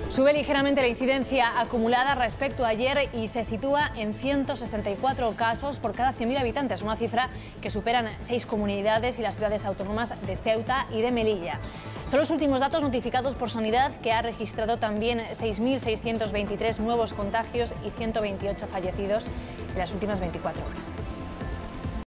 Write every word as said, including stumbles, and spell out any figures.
Sube ligeramente la incidencia acumulada respecto a ayer y se sitúa en ciento sesenta y cuatro casos por cada cien mil habitantes, una cifra que superan seis comunidades y las ciudades autónomas de Ceuta y de Melilla. Son los últimos datos notificados por Sanidad, que ha registrado también seis mil seiscientos veintitrés nuevos contagios y ciento veintiocho fallecidos en las últimas veinticuatro horas.